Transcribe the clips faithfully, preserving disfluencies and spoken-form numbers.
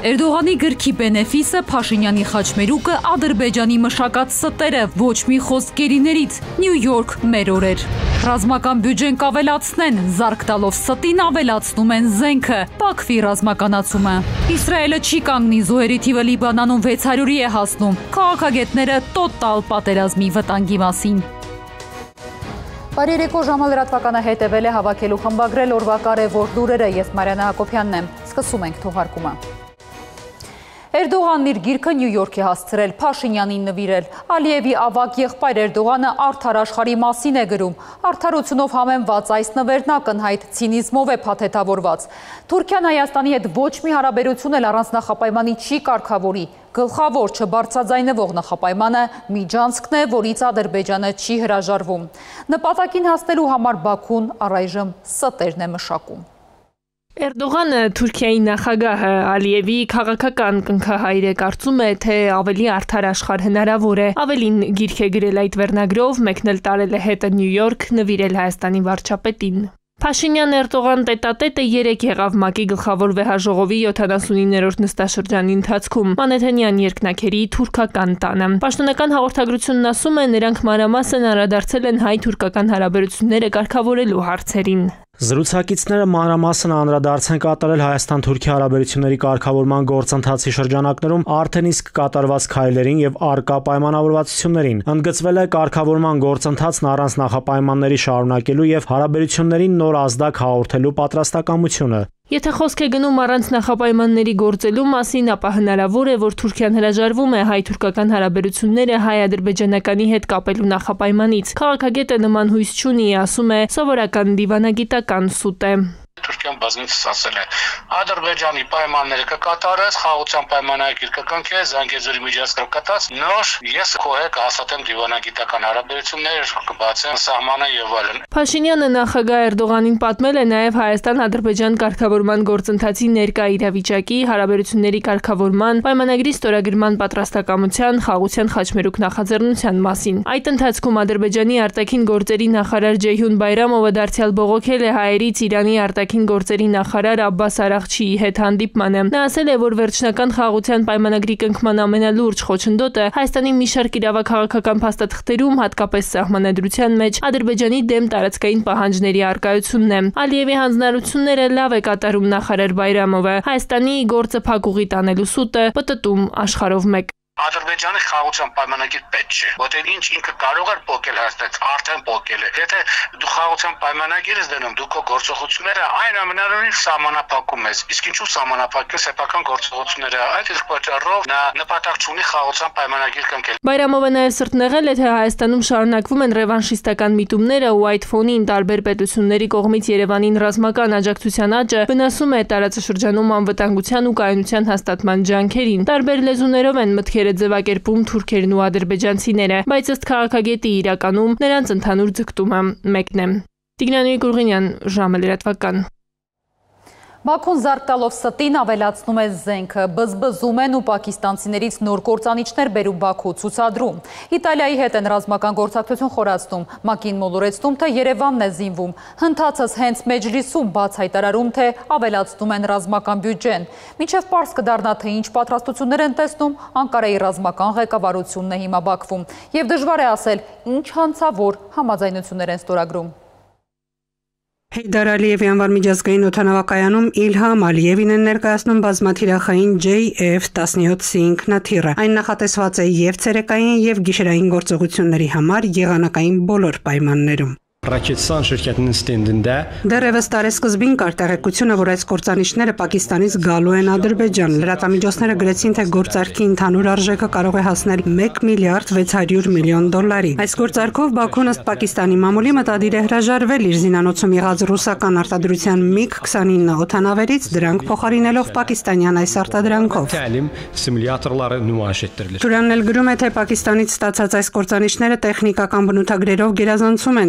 Էրդողանի գրքի բենեֆիսը, Փաշինյանի խաչմերուկը, Ադրբեջանի մշակած ստերը, ոչ մի խոսք գերիներից, Նյու Յորք մեր օրեր։ Ռազմական բյուջեն կավելացնեն, զարկ տալով ստին ավելացնում են զենքը, Բաքվի ռազմականացումը։ Իսրայելը չի կանգնի, զոհերի թիվը Լիբանանում վեց հարյուրի է հասնում, քաղաքագետները տոտալ պատերազմի վտանգի մասին։ Բարի երեկո, ժամը լրատվականը հետևել է, հավաքելու խմբագրել օրվա կարևոր լուրերը, ես Մարիանա Հակոբյանն եմ, սկսում ենք թողարկումը։ Էրդողանն իր գիրքը Նյու Յորք է հասցրել, Փաշինյանին նվիրել։ Ալիևի ավագ եղբայր Էրդողանը արդար աշխարհի մասին է գրում։ Արդարությունով համեմված այս նվերն ակնհայտ ցինիզմով է փաթեթավորված։ Թուրքիան Հայաստանի հետ ոչ մի հարաբերություն էլ առանց նախապայմանի չի կարգավորի։ Գլխավոր չբարձրաձայնվող նախապայմանը միջանցքն է, որից Ադրբեջանը չի հրաժարվում։ Նպատակին հասնելու համար Բաքուն առայժմ ստերն է մշակում։ Էրդողանը, Թուրքիայի նախագահը, Ալիևի քաղաքական կնքահայրը կարծում է, թե ավելի արդար աշխարհ հնարավոր է։ Ավելին գիրք է գրել այդ վերնագրով, մեկն էլ տարել է հետը Նյու Յորք, նվիրել Հայաստանի վարչապետին։ Փաշինյան-Էրդողան տետատետը երեք եղավ ՄԱԿ-ի գլխավոր վեհաժողովի յոթանասունիններորդ նստաշրջանի ընթացքում Մանեթենյան երկնաքերի թուրքական տանը։ Պաշտոնական հաղորդագրությունն ասում է, նրանք մանրամասն անդրադարձել են հայ-թուրքական հարաբերությունները կարգավորելու հարցերին։ Զրուցակիցները մանրամասն անդրադարձ են կատարել Հայաստան-Թուրքիա հարաբերությունների կարգավորման գործընթացի շրջանակներում արդեն իսկ կատարված քայլերին եւ առկա պայմանավորվածություններին։ Ընդգծվել է կարգավորման գործընթացն առանց նախապայմանների շարունակելու եւ հարաբերություններին նոր ազդակ հաղորդելու պատրաստակամությունը։ Եթե խոսք է գնում առանց նախապայմանների գործելու մասին, ապա հնարավոր է, որ Թուրքիան հրաժարվում է հայ-թուրքական հարաբերությունները հայ-ադրբեջանականի հետ կապելու նախապայմանից։ Քաղաքագետը նման հույս չունի, ասում է, սովորական դիվանագիտական սուտ է։ Թուրքիան բազմիցս ասել է, Ադրբեջանի պայմանները կկատարես, խաղաղության պայմանագիր կկնքես, Զանգեզուրի միջազգային կտած, նոր ես քո հետ կհաստատեմ դիվանագիտական հարաբերություններ, կբացեն սահմանը եւ այլն։ Փաշինյանը նախագահ Էրդողանին պատմել է նաեւ Հայաստան-Ադրբեջան կարգավորման գործընթացի ներկա իրավիճակի, հարաբերությունների կարգավորման, պայմանագրի ստորագրման պատրաստակամության, խաղաղության խաչմերուկ նախաձեռնության մասին։ Այդ ընթացքում Ադրբեջանի արտաքին գործերի նախարար Ջեյհուն Բայրամովը դարձյալ բողոքել է հայերից Իրանի արտաքին գործերի նախարար Աբբաս Արաղչիի հետ հանդիպմանը։ Նա ասել է, որ վերջնական խաղաղության պայմանագրի կնքման ամենալուրջ խոչընդոտը Հայաստանի մի շարք իրավաքաղաքական փաստաթղթերում, հատկապես սահմանադրության մեջ, Ադրբեջանի դեմ տարածքային պահանջների առկայությունն է։ Ալիևի հանձնարարությունները լավ է կատարում նախարար Բայրամովը։ Հայաստանի գործը փակուղի տանելու սուտը պտտում աշխարհով մեկ։ Ադրբեջանի խաղաղության պայմանագիր պետք չէ, որտեղ ինչ ինքը կարող էր փոկել Հայաստանից, արդեն փոկել է։ Եթե դու խաղաղության պայմանագիր ես դնում, դու քո գործողությունները այն ամենարունից սահմանափակում ես, իսկ ինչու սահմանափակել սեփական գործողությունները, այդ իսկ պատճառով նա նպատակ չունի խաղաղության պայմանագիր կնքել։ Բայրամովը նաև սրտնեղել է, թե Հայաստանում շարունակվում են ռևանշիստական միտումները ու այդ ֆոնին տարբեր պետությունների կողմից Երևանին ռազմական աջակցության աճը վնասում է տարածաշրջանում անվտանգության ու կայունության հաստատման ջանքերին։ Տարբեր լեզուներով են մտքեր ձևակերպում թուրքերն ու ադրբեջանցիները, բայց ըստ քաղաքագետի իրականում նրանց ընդհանուր ձգտումը մեկն է։ Տիգրան Գուրգենյան, ժամը լրատվական։ Բաքուն զարկ տալով ստին ավելացնում է զենքը, բզբզում են ու պակիստանցիներից նոր կործանիչներ բերում Բաքու ցուցադրում։ Իտալիայի հետ են ռազմական գործակցություն խորացնում, ՄԱԿ-ին մոլորեցնում, թե Երևանն է զինվում։ Հնդածս հենց Մեջլիսում բաց հայտարարում, թե ավելացնում են ռազմական բյուջեն։ Մինչև պարզ կդառնա, թե ինչ պատրաստություններ են տեսնում, Անկարայի ռազմական ղեկավարությունն է հիմա Բաքվում։ Եվ դժվար է ասել, ինչ հանցավոր համաձայնություններ են ստորագրում։ Հեյդար Ալիևի անվան միջազգային օդանավակայանում Իլհամ Ալիևին են ներկայացնում բազմաթիրախային J F տասնյոթ C ինքնաթիռը։ Այն նախատեսված է եւ ցերեկային եւ գիշերային գործողությունների համար եղանակային բոլոր պայմաններում։ Ռակետսան շirkətinin ստենդində Դեռևս տարեսկզբին կար տեղեկությունը, որ այս գործանիչները Պակիստանից գալու են Ադրբեջան։ Լրատվամիջոցները գրեցին, թե գործարքի ընդհանուր արժեքը կարող է հասնել մեկ միլիարդ վեց հարյուր միլիոն դոլարի։ Այս գործարքով Բաքուն ըստ Պակիստանի մամուլի մտադիր է հրաժարվել իր զինանոցում եղած ռուսական արտադրության միգ քսանինը օդանավերից, դրանք փոխարինելով պակիստանյան այս արտադրանքով։ Təlim simulyatorları nümayiş etdirilir։ Թուրանն էլ գրում է, թե Պակիստանից ստացած այս գործանիչները տեխնիկական բնութագրերով գերազանցում են թե միգ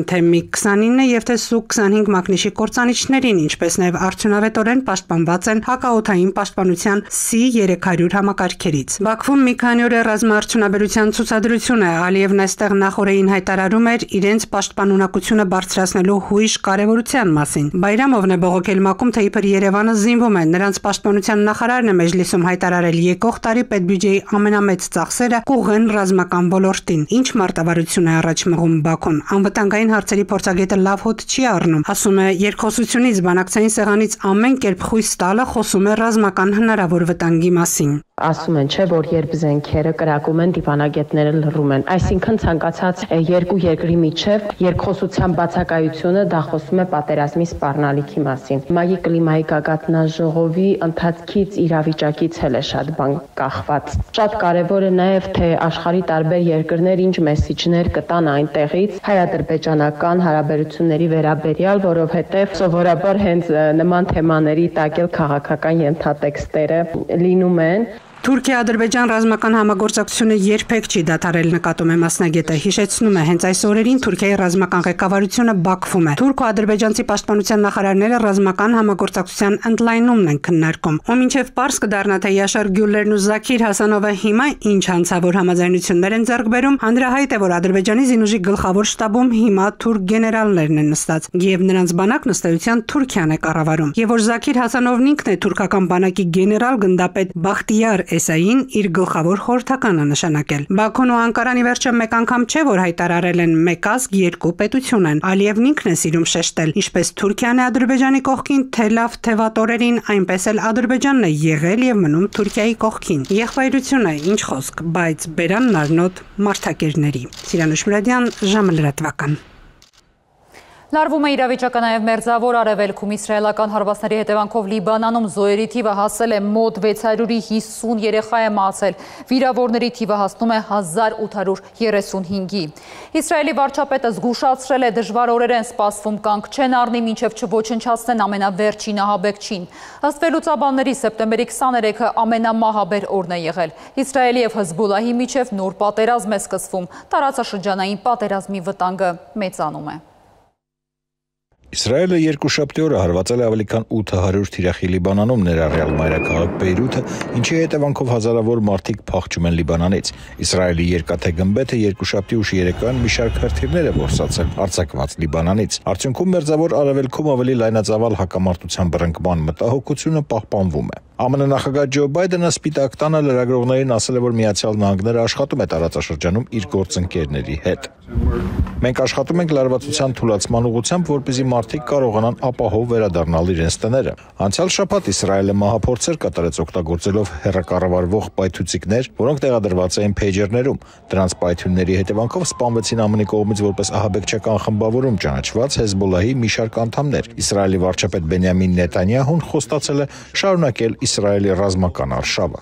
միգ քսանինը եւ թե Սու քսանհինգ մակնիշի կործանիչներին, ինչպես նաեւ արդյունավետորեն պաշտպանված են հակաօդային պաշտպանության Սի երեք հարյուր համակարգերից։ Բաքվում մի քանի օր է ռազմաարդյունաբերության ցուցադրություն է, Ալիևն այստեղ նախորդին հայտարարում էր իրենց պաշտպանունակությունը բարձրացնելու հույժ կարևորության մասին։ Բայրամովն է բողոքել ՄԱԿ-ում, թե իբր Երևանը զինվում է։ Նրանց պաշտպանության նախարարն է մեջլիսում հայտարարել եկող տարի պետբյուջեի ամենամեծ ծախսերը կուղեն ռազմական ոլորտին։ Ինչ մարտավարություն է առաջ մղում Բաքուն։ Անվտանգային հարցերի փորձագետը լավ հոտ չի առնում։ Ասում է, երկխոսությունից բանակցային սեղանից ամեն կերպ խույս տալը խոսում է ռազմական հնարավոր վտանգի մասին։ Ասում են, չէ, որ երբ զենքերը կրակում են, դիվանագետները լռում են։ Այսինքն ցանկացած երկու երկրի միջև երկխոսության բացակայությունը դա խոսում է պատերազմի սպառնալիքի մասին։ ՄԱԿ-ի կլիմայի գագաթնաժողովի ընթացքից իրավիճակից էլ է շատ բան կախված։ Շատ կարևոր է նաև, թե աշխարհի տարբեր երկրներ ինչ մեսիջներ կտան այնտեղից հայ-ադրբեջանական հարաբերությունների վերաբերյալ, որովհետև սովորաբար հենց նման թեմաների տակ էլ քաղաքական ենթատեքստերը լինում են։ Թուրքիա-Ադրբեջան ռազմական համագործակցությունը երբեք չի դադարել, նկատում է մասնագետը, հիշեցնում է, հենց այս օրերին Թուրքիայի ռազմական ղեկավարությունը Բաքվում է։ Թուրքո-ադրբեջանցի պաշտպանության նախարարները ռազմական համագործակցության ընդլայնումն են քննարկում։ Ու մինչև պարզ կդառնա, թե Յաշար Գյուլերն ու Զաքիր Հասանովը հիմա ինչ հանցավոր համաձայնություններ են ձեռք բերում, հանրահայտ է, որ Ադրբեջանի զինուժի գլխավոր շտաբում հիմա թուրք գեներալներն են նստած, եւ նրանց բանակն ըստ էության Թուրքիան է կառավարում։ Եվ որ Զաքիր Հասանովն ինքն է թուրքական բանակի գեներալ գնդապետ Բախտիար Էսային իր գլխավոր խորհրդականը նշանակել։ Բաքուն ու Անկարան ի վերջո մեկ անգամ չէ, որ հայտարարել են մեկ ազգ երկու պետություն են։ Ալիևն ինքն է սիրում շեշտել, ինչպես Թուրքիան է Ադրբեջանի կողքին, թե լավ թե վատ օրերին, այնպես էլ Ադրբեջանն է եղել եւ մնում Թուրքիայի կողքին։ Եղբայրություն է, ինչ խոսք, բայց բերանն առնոտ մարդակերների։ Սիրանուշ Մուրադյան, ժամը լրատվական։ Լարվում է իրավիճակը նաև մերձավոր արևելքում իսրայելական հարվածների հետևանքով Լիբանանում զոհերի թիվը հասել է մոտ վեց հարյուր հիսուն երեխա է մահացել, վիրավորների թիվը հասնում է հազար ութ հարյուր երեսունհինգի։ Իսրայելի վարչապետը զգուշացրել է դժվար օրեր են սպասվում, կանգ չեն առնի մինչև չոչնչացնեն ամենավերջին ահաբեկչին։ Ըստ վերլուծաբանների սեպտեմբերի քսաներեքը ամենամահաբեր օրն է եղել։ Իսրայելի եւ Հեզբոլլահի միջև նոր պատերազմ է սկսվում, տարածաշրջանային պատերազմի վտանգը մեծանում է։ Իսրայելը երկուշաբթի օրը հարվածել է ավելի քան ութ հարյուր թիրախի Լիբանանում, ներառյալ մայրաքաղաք Բեյրութը, ինչի հետևանքով հազարավոր մարդիկ փախչում են Լիբանանից։ Իսրայելի երկաթե գմբեթը երկուշաբթի ուշ երեկոյան մի շարք հրթիռներ է որսացել արձակված Լիբանանից։ Արդյունքում մերձավոր արևելքում ավելի լայնածավալ հակամարտության բռնկման մտահոգությունը պահպանվում է։ ԱՄՆ նախագահ Ջո Բայդենը Սպիտակ տանը լրագրողներին ասել է, որ Միացյալ Նահանգները աշխատում է տարածաշրջանում իր գործընկերների հետ։ Մենք աշխատում ենք լարվածության թուլացման ուղղությամբ, որպեսզի մարդիկ կարողանան ապահով վերադառնալ իրենց տները։ Անցյալ շաբաթ Իսրայելը մահափորձեր կատարեց օգտագործելով հեռակառավարվող պայթուցիկներ, որոնք տեղադրված էին փեյջերներում։ Դրանց պայթյունների հետևանքով սպանվեցին ԱՄՆ-ի կողմից որպես ահաբեկչական խմբավորում ճանաչված Հեզբոլլահի մի շարք անդամներ։ Իսրայելի վարչապետ Բենյամին Նեթանյահուն խոստացել է շարունակել Իսրայելի ռազմական արշավը։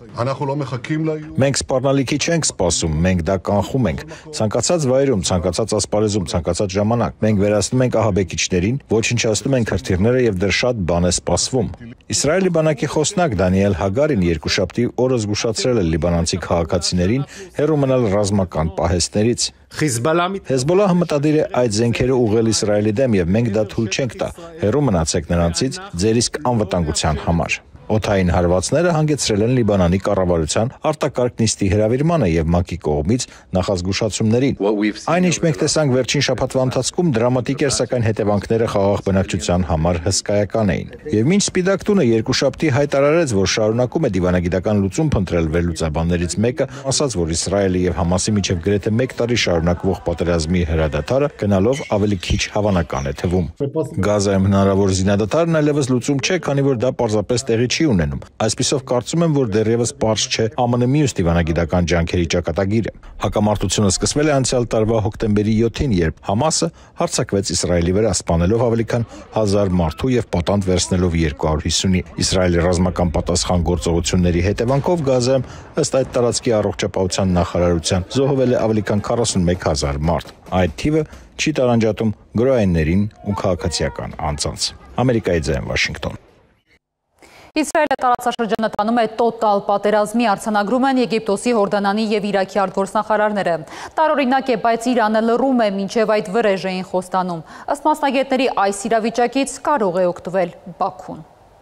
Մենք սպառնալիքի չենք սպասում, մենք դա կանխում ենք։ Ցանկացած վայրում, ցանկացած ասպարեզում, ցանկացած ժամանակ մենք վերացնում ենք ահաբեկիչներին, ոչնչացնում ենք հրթիռները եւ դեռ շատ բան է սպասվում։ Իսրայելի բանակի խոսնակ Դանիել Հագարին երկուշաբթի օրը զգուշացրել է լիբանանցի քաղաքացիներին հեռու մնալ ռազմական պահեստներից։ Հեզբոլլահը մտադիր է այդ զենքերը ուղղել Իսրայելի դեմ եւ մենք դա թույլ չենք տա։ Հեռու մնացեք նրանցից ձեր իսկ անվտանգության համար։ Օդային հարվածները հանգեցրել են Լիբանանի կառավարության արտակարգ նիստի հրավիրմանը եւ ՄԱԿ-ի կողմից նախազգուշացումներին։ Այն ինչ մենք տեսանք վերջին շաբաթվա ընթացքում դրամատիկ էր, սակայն հետևանքները խաղաղ բնակչության համար հսկայական էին։ Եվ մինչ Սպիտակ տունը երկուշաբթի հայտարարեց, որ շարունակում է դիվանագիտական լուծում փնտրել վերլուծաբաններից մեկը, ասաց, որ Իսրայելի եւ Համասի միջև գրեթե մեկ տարի շարունակվող պատերազմի հրադադարը գնալով ավելի քիչ հավանական է թվում։ Գազայում հնարավոր զինադադարն այլևս լուծում չէ, քանի որ դա պարզապես տեղի չի ունենում։ Այսպիսով կարծում եմ, որ դեռևս պարզ չէ ԱՄՆ մյուս դիվանագիտական ջանքերի ճակատագիրը։ Հակամարտությունը սկսվել է անցյալ տարվա հոկտեմբերի յոթին, երբ Համասը հարձակվեց Իսրայելի վրա, սպանելով ավելի քան հազար մարդու եւ պատանդ վերցնելով երկու հարյուր հիսունի։ Իսրայելի ռազմական պատասխան գործողությունների հետևանքով Գազայում ըստ այդ տարածքի առողջապահության նախարարության զոհվել է ավելի քան քառասունմեկ հազար մարդ։ Այդ թիվը չի տարանջատում գրոհայիններին ու քաղաքացիական անձանց։ Ամերիկայի ձայն Վաշինգտոն։ Իսրայելը տարածաշրջանը տանում է տոտալ պատերազմի, արձանագրում են Եգիպտոսի, Հորդանանի և Իրաքի արտգործնախարարները։ Տարօրինակ է, բայց Իրանը լռում է, մինչև այդ վրեժ էին խոստանում։ Ըստ մասնագետների, այս իրավիճակից կարող է օգտվել Բաքուն։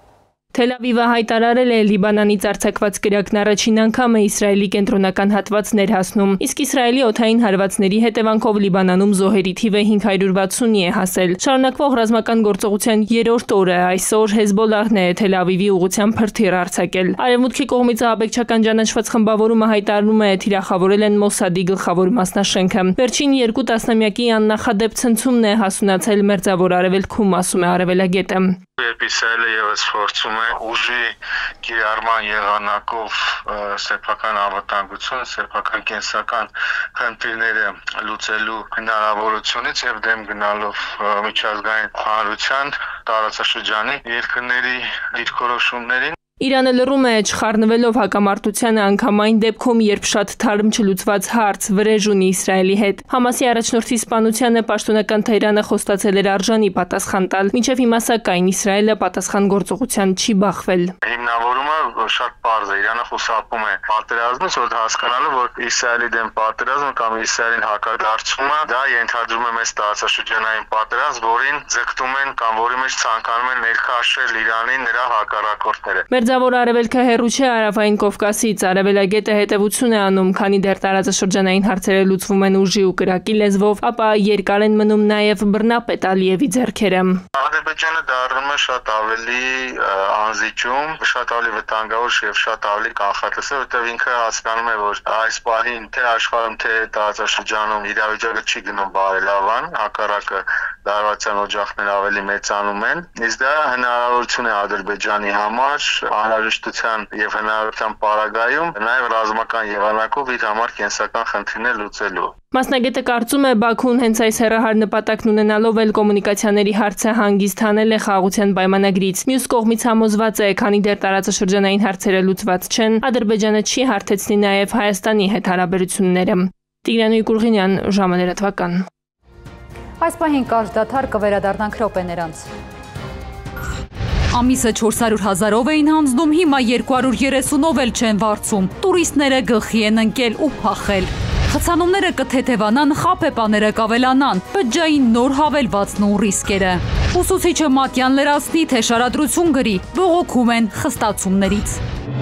Թել Ավիվը հայտարարել է Լիբանանից արձակված կրակն առաջին անգամ է Իսրայելի կենտրոնական հատված ներհասնում, իսկ Իսրայելի օդային հարվածների հետևանքով Լիբանանում զոհերի թիվը հինգ հարյուր վաթսունի է հասել։ Շարունակվող ռազմական գործողության երրորդ օրը այսօր Հեզբոլլահն է Թել Ավիվի ուղղությամբ փրթիր արձակել։ Արևմուտքի կողմից ահաբեկչական ճանաչված խմբավորումը հայտարարում է, թիրախավորել են Մոսադի գլխավոր մասնաշենքը։ Վերջին երկու տասնամյակի աննախադեպ ցնցումն է հասունացել Մերձավոր Արևելքում, ասում է արևելագետը։ Երբ Իսրայելը ևս փորձում է ուժի կիրառման եղանակով սեփական անվտանգություն, սեփական կենսական խնդիրները լուծելու հնարավորությունից եւ դեմ գնալով միջազգային հանրության տարածաշրջանի երկրների դիրքորոշումներին Իրանը լռում է, չխառնվելով հակամարտությանը անգամ այն դեպքում, երբ շատ թարմ չլուծված հարց վրեժ ունի Իսրայելի հետ։ Համասի առաջնորդի սպանությանը պաշտոնական Թեհրանը խոստացել էր արժանի պատասխան տալ, մինչև հիմա սակայն Իսրայելը պատասխան գործողության չի բախվել։ Հիմնավորումը շատ պարզ է, Իրանը խուսափում է պատերազմից, որ հասկանալով, որ Իսրայելի դեմ պատերազմը կամ Իսրայելին հակադարձումը դա ենթադրում է մեծ տարածաշրջանային պատերազմ, որին ձգտում են կամ որի մեջ ցանկանում են ներքաշել Իրանին նրա հակառակորդները։ Մերձավոր Արևելքը հեռու չէ Հարավային Կովկասից, արևելագետը հետևություն է անում, քանի դեռ տարածաշրջանային հարցերը լուծվում են ուժի ու կրակի լեզվով, ապա երկար են մնում նաև բռնապետ Ալիևի ձեռքերը։ Ադրբեջանը դառնում է շատ ավելի անզիջում, շատ ավելի վտանգավոր եւ շատ ավելի կանխատեսել, որտեղ ինքը հասկանում է, որ այս պահին թե աշխարհում, թե տարածաշրջանում իրավիճակը չի գնում բարելավան, հակառակը լարվածության օջախները ավելի մեծանում են, իսկ դա հնարավորություն է Ադրբեջանի համար անհրաժեշտության եւ հնարավորության պարագայում նաեւ ռազմական եղանակով իր համար կենսական խնդիրներ լուծելու։ Մասնագետը կարծում է, Բաքուն հենց այս հեռահար նպատակն ունենալով էլ կոմունիկացիաների հարցը հանգիստ հանել է խաղաղության պայմանագրից։ Մյուս կողմից համոզված է, քանի դեռ տարածաշրջանային հարցերը լուծված չեն, Ադրբեջանը չի հարթեցնի նաև Հայաստանի հետ հարաբերությունները։ Տիգրան Յուկուրղինյան, ժամը լրատվական։ Այս պահին կարճ դադար կվերադառնանք րոպեներանց։ Ամիսը չորս հարյուր հազարով էին հանձնում, հիմա երկու հարյուր երեսունով էլ չեն վարձում։ Տուրիստները գլխի են ընկել ու փախել։ Խցանումները կթեթևանան, խաբեբաները կավելանան, բջջային նոր հավելվածն ու ռիսկերը։ Ուսուցիչը Մատյան լրացնի, թե շարադրություն գրի, բողոքում են խստացումներից։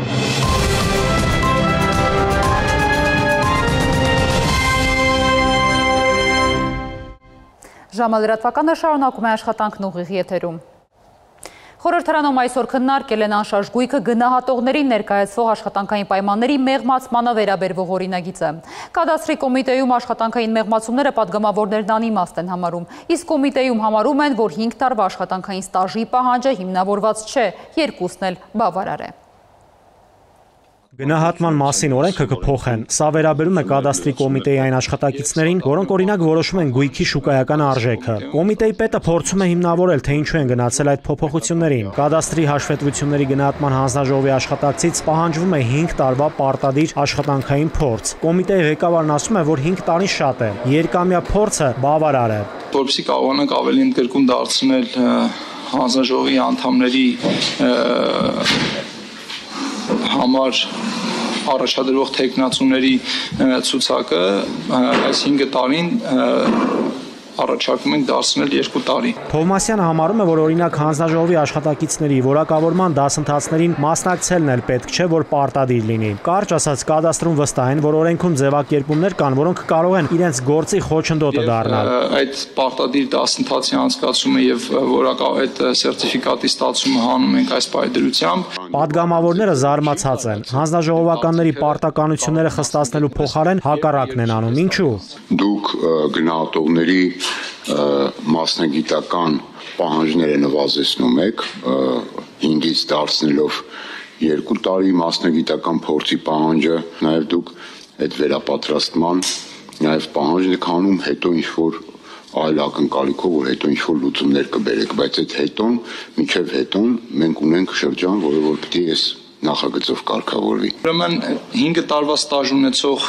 Ժամը լրատվականը շարունակում է աշխատանքն ուղիղ եթերում։ Խորհրդարանում այսօր քննարկել են անշարժ գույքը գնահատողներին ներկայացվող աշխատանքային պայմանների մեղմացմանը վերաբերվող օրինագիծը։ Կադաստրի կոմիտեում աշխատանքային մեղմացումները պատգամավորներն անիմաստ են համարում, իսկ կոմիտեում համարում են, որ հինգ տարվա աշխատանքային ստաժի պահանջը հիմնավորված չէ, երկուսն էլ բավարար է։ Գնահատման մասին օրենքը կփոխեն։ Սա վերաբերում է կադաստրի կոմիտեի այն աշխատակիցներին, որոնք օրինակ որոշում են գույքի շուկայական արժեքը։ Կոմիտեի պետը փորձում է հիմնավորել, թե ինչու են գնացել այդ փոփոխություններին։ Կադաստրի հաշվետվությունների գնահատման հանձնաժողովի աշխատակցից պահանջվում է հինգ տարվա պարտադիր աշխատանքային փորձ։ Կոմիտեի ղեկավարն ասում է, որ հինգ տարին շատ է։ Երկամյա փորձը բավարար է։ Որպեսզի կարողանանք ավելի ընդգրկուն դարձնել հանձնաժողովի անդամների համար առաջադրող տեխնացուների ցուցակը այս հինգ տարին առաջարկում ենք դարձնել երկու տարի։ Թովմասյանը համարում է, որ օրինակ հանձնաժողովի աշխատակիցների որակավորման դասընթացներին մասնակցելն էլ պետք չէ, որ պարտադիր լինի։ Կարճ ասած, կադաստրում վստահ են, որ օրենքում ձևակերպումներ կան, որոնք կարող են իրենց գործի խոչընդոտը դառնալ։ Այդ պարտադիր դասընթացի անցկացումը եւ որակավ այդ սերտիֆիկատի ստացումը հանում ենք այս պայդրությամբ։ Պատգամավորները զարմացած են։ Հանձնաժողովականների պարտականությունները խստացնելու փոխարեն հակառակն են անում։ Ինչու՞։ Դուք գնահատողների մասնագիտական պահանջները նվազեցնում եք, հինգից դարձնելով երկու տարի մասնագիտական փորձի պահանջը, նաև դուք այդ վերապատրաստման նաև պահանջն եք անում, հետո ինչ-որ այլ ակնկալիքով, որ հետո ինչ-որ լուծումներ կբերեք, բայց այդ հետոն, մինչև հետոն մենք ունենք շրջան, որը որ պիտի այս նախագծով կարգավորվի։ Ուրեմն հինգ տարվա ստաժ ունեցող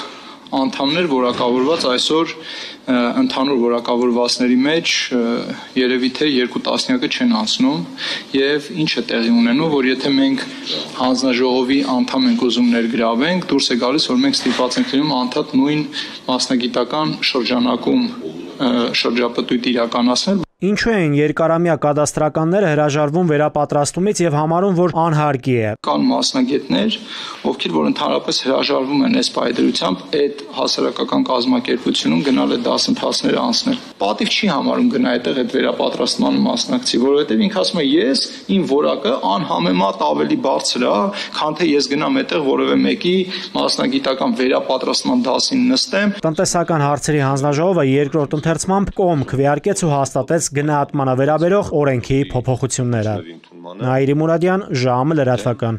անդամներ որակավորված այսօր ընդհանուր որակավորվածների մեջ երևի թե երկու տասնյակը չեն անցնում եւ ինչը տեղի ունենում, որ եթե մենք հանձնաժողովի անդամ ենք ուզում ներգրավենք, դուրս է գալիս, որ մենք ստիպված ենք լինում անդադ նույն մասնագիտական շրջանակում շրջապտույտ իրականացնել։ Ինչու են երկարամյա կադաստրականները հրաժարվում վերապատրաստումից եւ համարում, որ անհարկի է։ Կան մասնագետներ, ովքեր որ ընդհանրապես հրաժարվում են այս պայդրությամբ այդ հասարակական կազմակերպությունում գնալ այդ դասընթացները անցնել։ Պատիվ չի համարում գնա այդտեղ այդ վերապատրաստման մասնակցի, որովհետեւ ինքը ասում է ես իմ որակը անհամեմատ ավելի բարձր է, քան թե ես գնամ այդտեղ որևէ մեկի մասնագիտական վերապատրաստման դասին նստեմ։ Տնտեսական հարցերի հանձնաժողովը երկրորդ ընթերցմամբ կողմ քվեարկեց ու հաստատեց գնահատմանը վերաբերող օրենքի փոփոխությունները։ Նաիրի Մուրադյան, ժամը լրատվական։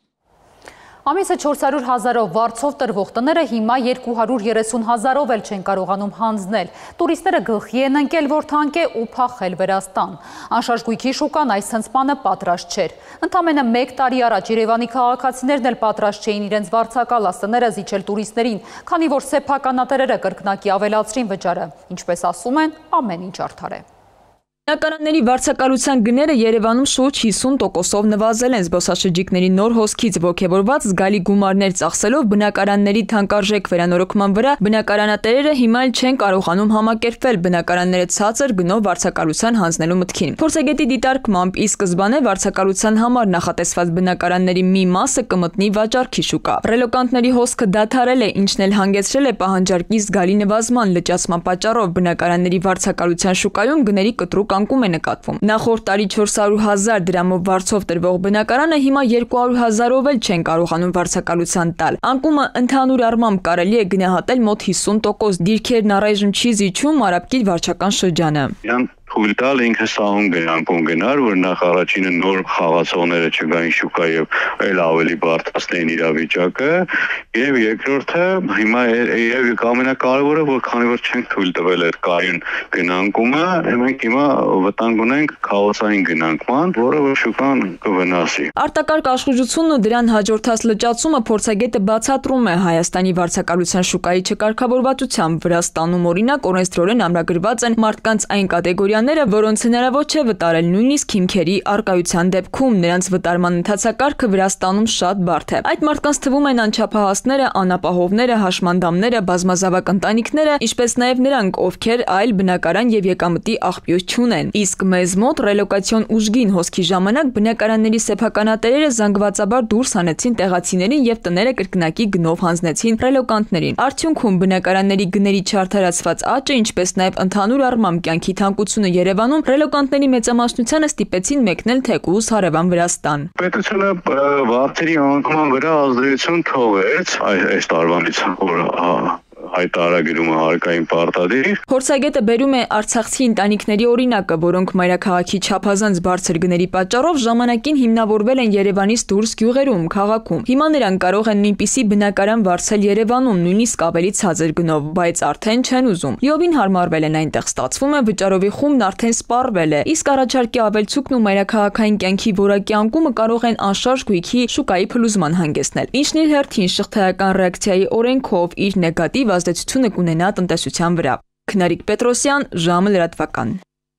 Ամիսը չորս հարյուր հազարով վարձով տրվող տները հիմա երկու հարյուր երեսուն հազարով էլ չեն կարողանում հանձնել։ Տուրիստները գլխի են ընկել, որ թանկ է ու փախել Վրաստան։ Անշարժ գույքի շուկան այս ցնցմանը պատրաստ չէր։ Ընդամենը մեկ տարի առաջ Երևանի քաղաքացիներն էլ պատրաստ չէին իրենց վարձակալած տները զիջել տուրիստներին, քանի որ սեփականատերերը կրկնակի ավելացրին վճարը։ Ինչպես ասում են, ամեն ինչ արդար է։ Բնակարանների վարձակալության գները Երևանում շուրջ հիսուն տոկոսով նվազել են զբոսաշրջիկների նոր հոսքից ոգևորված զգալի գումարներ ծախսելով բնակարանների թանկարժեք վերանորոգման վրա բնակարանատերերը հիմա չեն կարողանում համակերպվել բնակարանները ցածր գնով վարձակալության հանձնելու մտքին։ Փորձագետի դիտարկմամբ ի սկզբանե վարձակալության համար նախատեսված բնակարանների մի մասը կմտնի վաճառքի շուկա։ Ռելոկանտների հոսքը դադարել է, ինչն էլ հանգեցրել է պահանջարկի զգալի նվազման լճացման պատճառով բնակարանների վարձակալության շուկայում գների կտրուկ անկում է նկատվում։ Նախորդ տարի չորս հարյուր հազար դրամով վարձով տրվող բնակարանը հիմա երկու հարյուր հազարով էլ չեն կարողանում վարձակալության տալ։ Անկումը ընդհանուր առմամբ կարելի է գնահատել մոտ հիսուն տոկոս։ Դիրքերն առայժմ չի զիջում Արաբկիր վարչական շրջանը։ Թույլ տալ ինքը սահուն գնանկում գնար, որ նախ առաջինը նոր խաղացողները չգային շուկա եւ այլ ավելի բարձրացնեն իրավիճակը, եւ երկրորդը հիմա եւ ամենակարևորը, որ քանի որ չենք թույլ տվել այդ կայուն գնանկումը, մենք հիմա վտանգ ունենք քաոսային գնանկման, որը որ շուկան կվնասի։ Արտակարգ աշխուժությունն ու դրան հաջորդած լճացումը փորձագետը բացատրում է Հայաստանի վարձակալության շուկայի չկարգավորվածությամբ։ Վրաստանում օրինակ օրենսդրորեն ամրագրված են մարդկանց այն կատեգորիաները, որոնց հնարավոր չէ վտարել նույնիսկ հիմքերի առկայության դեպքում, նրանց վտարման ընթացակարգը Վրաստանում շատ բարդ է։ Այդ մարդկանց թվում են անչափահասները, անապահովները, հաշմանդամները, բազմազավակ ընտանիքները, ինչպես նաև նրանք, ովքեր այլ բնակարան եւ եկամտի աղբյուր չունեն։ Իսկ մեզ մոտ ռելոկացիոն ուժգին հոսքի ժամանակ բնակարանների սեփականատերերը զանգվածաբար դուրս հանեցին տեղացիներին եւ տները կրկնակի գնով հանձնեցին ռելոկանտներին։ Արդյունքում բնակարանների գների չարդարացված աճը, ինչպես նաև ընդհանուր առմամբ կյանքի թանկությունը Երևանում ռելոկանտների մեծամասնությանը ստիպեցին մեկնել թեկուզ հարևան Վրաստան։ Պետությունը վարձերի անկման վրա ազդեցություն թողեց այս տարվանից, որ հայտարարագրումը հարկային պարտադիր։ Փորձագետը բերում է արցախցի ընտանիքների օրինակը, որոնք մայրաքաղաքի չափազանց բարձր գների պատճառով ժամանակին հիմնավորվել են Երևանից դուրս գյուղերում, քաղաքում։ Հիմա նրանք կարող են նույնպիսի բնակարան վարձել Երևանում, նույնիսկ ավելի ցածր գնով, բայց արդեն չեն ուզում։ Լիովին հարմարվել են այնտեղ, ստացվում է վճարովի խումբն արդեն սպառվել է, իսկ առաջարկի ավելցուկն ու մայրաքաղաքային կյանքի որակի անկումը կարող են անշարժ գույքի շուկայի փլուզման հանգեցնել։ Ինչն իր հերթին շղթայական ռեակցիայի օրենքով իր նեգատիվ ազդեցությունը կունենա տնտեսության վրա։ Քնարիկ Պետրոսյան, ժամը լրատվական։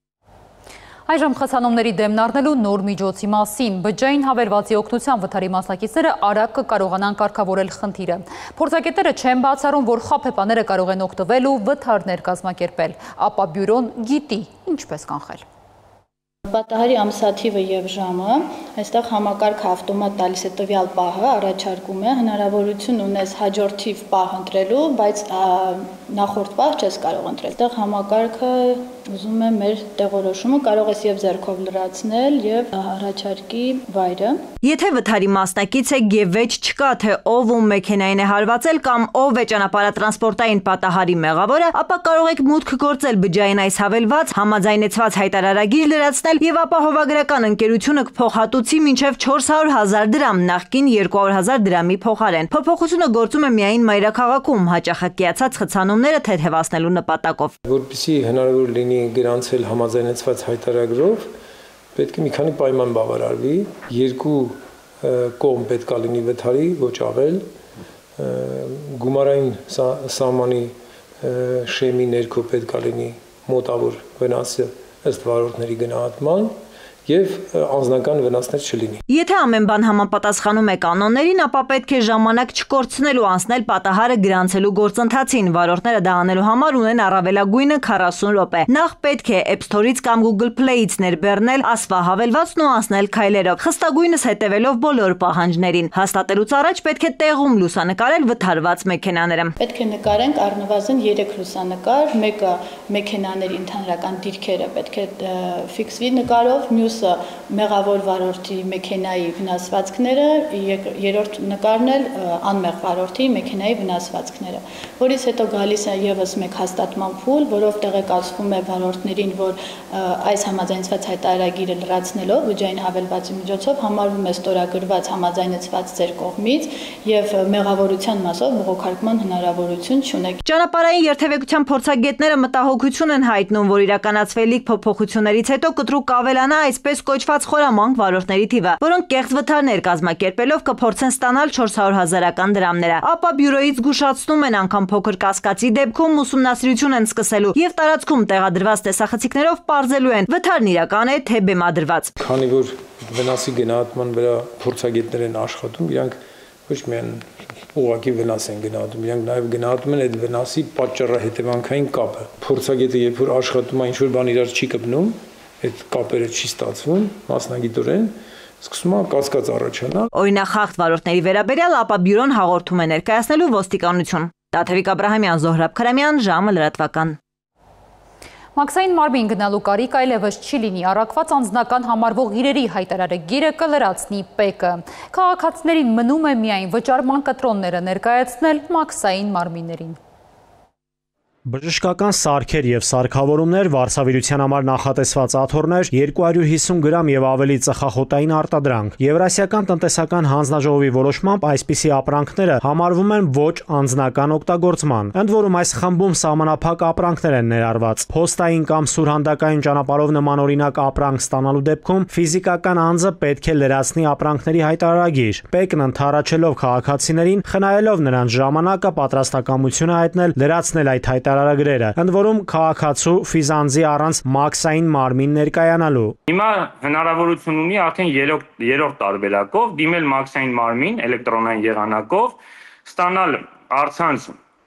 Այժմ խցանումների դեմն առնելու նոր միջոցի մասին բջջային հավելվածի օգնությամբ վթարի մասնակիցները արագ կկարողանան կարգավորել խնդիրը։ Փորձագետները չեն բացառում, որ խաբեբաները կարող են օգտվել ու վթարներ կազմակերպել, ապա բյուրոն գիտի ինչպես կանխել։ Պատահարի ամսաթիվը եւ ժամը, այստեղ համակարգը ավտոմատ տալիս է տվյալ պահը, առաջարկում է հնարավորություն ունես հաջորդ թիվ պահ ընտրելու, բայց նախորդ պահ չես կարող ընտրել։ Այստեղ համակարգը ուզում է մեր տեղորոշումը, կարող ես եւ ձեռքով լրացնել եւ առաջարկի վայրը։ Եթե վթարի մասնակից եք եւ վեճ չկա, թե ով ում մեքենային է հարվածել կամ ով է ճանապարհատրանսպորտային պատահարի մեղավորը, ապա կարող եք մուտք գործել բջջային այս հավելված, համաձայնեցված հայտարարագիր լրացնել եւ ապահովագրական ընկերությունը կփոխհատուցի մինչեւ չորս հարյուր հազար դրամ, նախկին երկու հարյուր հազար դրամի փոխարեն։ Փոփոխությունը գործում է միայն մայրաքաղաքում, հաճախակիացած խցանումները թեթևացնելու նպատակով։ Որպեսզի հնարավոր լինի գրանցել համաձայնեցված հայտարարագրով, պետք է մի քանի պայման բավարարվի, երկու կողմ պետք է լինի վթարի, ոչ ավել, գումարային սահմանի շեմի ներքո պետք է լինի մոտավոր վնասը ըստ վարորդների գնահատման եւ անձնական վնասներ չլինի։ Եթե ամեն բան համապատասխանում է կանոններին, ապա պետք է ժամանակ չկորցնելու անցնել պատահարը գրանցելու գործընթացին։ Վարորդները դա անելու համար ունեն առավելագույնը քառասուն րոպե։ Նախ պետք է App Store-ից կամ Google Play-ից ներբեռնել ասվահավելվածն ու անցնել քայլերով, խստագույնս հետևելով բոլոր պահանջներին։ Հաստատելուց առաջ պետք է տեղում լուսանկարել վթարված մեքենաները։ Պետք է նկարենք առնվազն երեք լուսանկար, մեկը մեքենաների ընդհանրական դիրքերը պետք է ֆիքսվի նկարով, մյուսը մեղավոր վարորդի մեքենայի վնասվածքները, երրորդ նկարն էլ անմեղ վարորդի մեքենայի վնասվածքները, որից հետո գալիս է եւս մեկ հաստատման փուլ, որով տեղեկացվում է վարորդներին, որ այս համաձայնեցված հայտարարագիրը լրացնելով բջջային հավելվածի միջոցով համարվում է ստորագրված համաձայնեցված ձեր կողմից եւ մեղավորության մասով բողոքարկման հնարավորություն չունեք։ Ճանապարհային երթևեկության փորձագետները մտահոգություն են հայտնում, որ իրականացվելիք փոփոխություններից հետո կտրուկ կավելանա այսպես կոչված խորամանկ վարորդների թիվը, որոնք կեղծ վթարներ կազմակերպելով կփորձեն ստանալ չորս հարյուր հազարական դրամները։ Ապա բյուրոյից զգուշացնում են անգամ փոքր կասկածի դեպքում ուսումնասիրություն են սկսելու եւ տարածքում տեղադրված տեսախցիկներով պարզելու են վթարն իրական է թե բեմադրված։ Քանի որ վնասի գնահատման վրա փորձագետներ են աշխատում, իրանք ոչ միայն ուղղակի վնաս են գնահատում, իրանք նաև գնահատում են այդ վնասի պատճառահետևանքային կապը։ Փորձագետը երբ որ աշխատում է, ինչ որ բան իրար չի կպնում, այդ կապերը չի ստացվում, մասնագիտորեն սկսում է կասկած առաջանալ։ Օրինախախտ վարորդների վերաբերյալ ապա բյուրոն հաղորդում է ներկայացնելու ոստիկանություն։ Տաթևիկ Աբրահամյան, Զոհրաբ Քարամյան, ժամը լրատվական։ Մաքսային մարմին գնալու կարիք այլևս չի լինի, առաքված անձնական համարվող իրերի հայտարարագիրը կլրացնի ՊԵԿ-ը։ Քաղաքացիներին մնում է միայն վճարման կտրոնները ներկայացնել մաքսային մարմիններին։ Բժշկական սարքեր եւ սարքավորումներ, վարսավիրության համար նախատեսված աթոռներ, երկու հարյուր հիսուն գրամ եւ ավելի ծխախոտային արտադրանք։ Եվրասիական տնտեսական հանձնաժողովի որոշմամբ այսպիսի ապրանքները համարվում են ոչ անձնական օգտագործման։ Ընդ որում այս խմբում սահմանափակ ապրանքներ են ներառված։ Փոստային կամ սուրհանդակային ճանապարհով նմանօրինակ ապրանք ստանալու դեպքում ֆիզիկական անձը պետք է լրացնի ապրանքների հայտարարագիր։ ՊԵԿ-ն ընդառաջելով քաղաքացիներին, խնայելով նրանց ժամանակը, պատրաստակամություն հայտնել լրացնել այդ հայտարարագիրը Տարարագրերը, ընդ որում քաղաքացու ֆիզանձի առանց մաքսային մարմին ներկայանալու։ Հիմա հնարավորություն ունի արդեն երրորդ տարբերակով դիմել մաքսային մարմին էլեկտրոնային եղանակով, ստանալ առցանց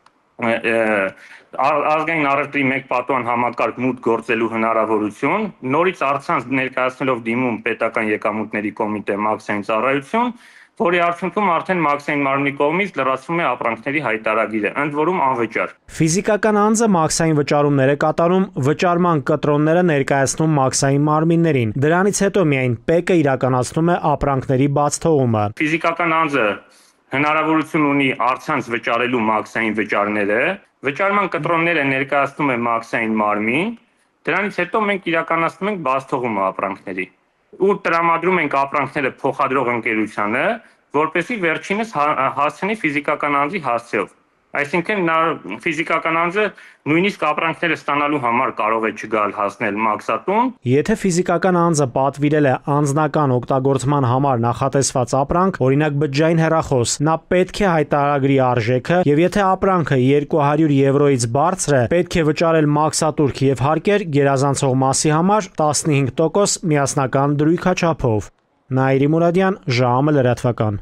ազգային առևտրի մեկ պատուհան համակարգ մուտք գործելու հնարավորություն, նորից առցանց ներկայացնելով դիմում պետական եկամուտների կոմիտե մաքսային ծառայություն, որի արդյունքում արդեն մաքսային մարմնի կողմից լրացվում է ապրանքների հայտարարագիրը, ընդ որում անվճար։ Ֆիզիկական անձը մաքսային վճարումներ է կատարում, վճարման կտրոնները ներկայացնում մաքսային մարմիններին։ Դրանից հետո միայն ՊԵԿ-ը իրականացնում է ապրանքների բաց թողումը։ Ֆիզիկական անձը հնարավորություն ունի առցանց վճարելու մաքսային վճարները, վճարման կտրոնները ներկայացնում է մաքսային մարմին, դրանից հետո մենք իրականացնում ենք բաց թողումը ապրանքների։ Ու տրամադրում ենք ապրանքները փոխադրող ընկերությանը, որպեսզի վերջինս հասցնի ֆիզիկական անձի հասցեով։ Այսինքն նա ֆիզիկական անձը նույնիսկ ապրանքները ստանալու համար կարող է չգալ հասնել մաքսատուն։ Եթե ֆիզիկական անձը պատվիրել է անձնական օգտագործման համար նախատեսված ապրանք, օրինակ բջջային հեռախոս, նա պետք է հայտարարագրի արժեքը, եւ եթե ապրանքը երկու հարյուր եվրոից բարձր է, պետք է վճարել մաքսատուրք եւ հարկեր գերազանցող մասի համար տասնհինգ տոկոս միասնական դրույքաչափով։ Նաիրի Մուրադյան, ժամը լրատվական։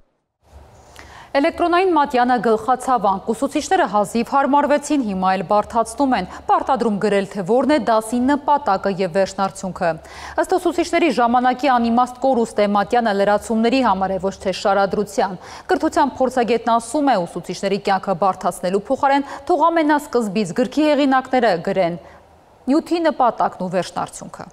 Էլեկտրոնային մատյանը գլխացավանք, ուսուցիչները հազիվ հարմարվեցին, հիմա էլ բարդացնում են, պարտադրում գրել, թե որն է դասի նպատակը եւ վերջնարդյունքը։ Ըստ ուսուցիչների ժամանակի անիմաստ կորուստ է մատյանը լրացումների համար է, ոչ թե շարադրության։ Կրթության փորձագետն ասում է, ուսուցիչների կյանքը բարդացնելու փոխարեն թող ամենասկզբից գրքի հեղինակները գրեն նյութի նպատակն ու վերջնարդյունքը։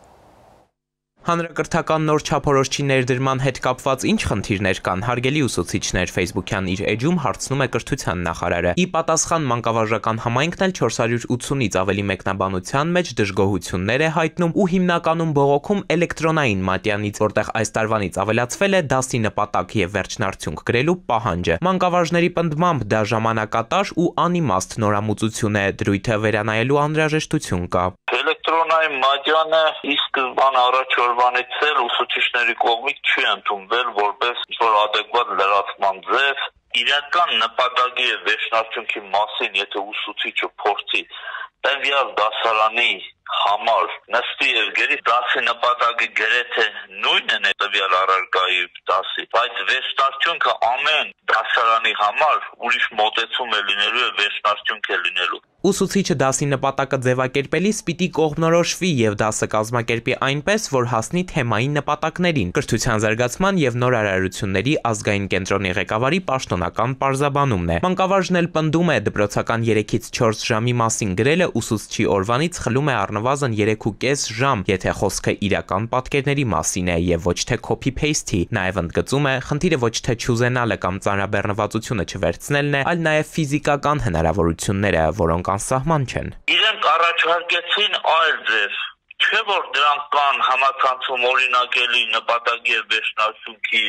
Հանրակրթական նոր չափորոշչի ներդրման հետ կապված ինչ խնդիրներ կան, հարգելի ուսուցիչներ, Facebook-յան իր էջում հարցնում է կրթության նախարարը։ Ի պատասխան մանկավարժական համայնքն էլ չորս հարյուր ութունից ավելի մեկնաբանության մեջ դժգոհություններ է հայտնում ու հիմնականում բողոքում էլեկտրոնային մատյանից, որտեղ այս տարվանից ավելացվել է դասի նպատակ եւ վերջնարդյունք գրելու պահանջը։ Մանկավարժների պնդմամբ դա ժամանակատար ու անիմաստ նորամուծություն է, դրույթը վերանայելու անհրաժեշտություն կա։ Էլեկտրոնային մատյանը ի սկզբան առաջ օրվանից էլ ուսուցիչների կողմից չի ընդունվել որպես ինչ-որ ադեկվատ լրացման ձև, իրական նպատակի եւ վերջնարդյունքի մասին, եթե ուսուցիչը փորձի տվյալ դասարանի համար նստի եւ գերի դասի նպատակի գրեթե նույնն է տվյալ առարկայի դասի, բայց վերջնարդյունքը ամեն դասարանի համար ուրիշ մոտեցում է լինելու եւ վերջնարդյունք է լինելու։ Ուսուցիչը դասի նպատակը ձևակերպելիս պիտի կողմնորոշվի եւ դասը կազմակերպի այնպես, որ հասնի թեմային նպատակներին։ Կրթության զարգացման եւ նոր արարությունների ազգային կենտրոնի ղեկավարի պաշտոնական պարզաբանումն է։ Մանկավարժն էլ պնդում է, դպրոցական երեքից չորս ժամի մասին գրելը ուսուցչի օրվանից խլում է առնվազն երեք ու կես ժամ, եթե խոսքը իրական պատկերների մասին է եւ ոչ թե copy-paste-ի։ Նաեւ ընդգծում է, խնդիրը ոչ թե չուզենալը կամ ծանրաբեռնվածությունը չվերցնելն է, այլ նաեւ ֆիզիկական հնարավորությունները, որոնք անսահման չեն։ Իրենք առաջարկեցին այլ ձև, չէ որ դրանք կան համացանցում օրինակելի նպատակի եւ վերջնարդյունքի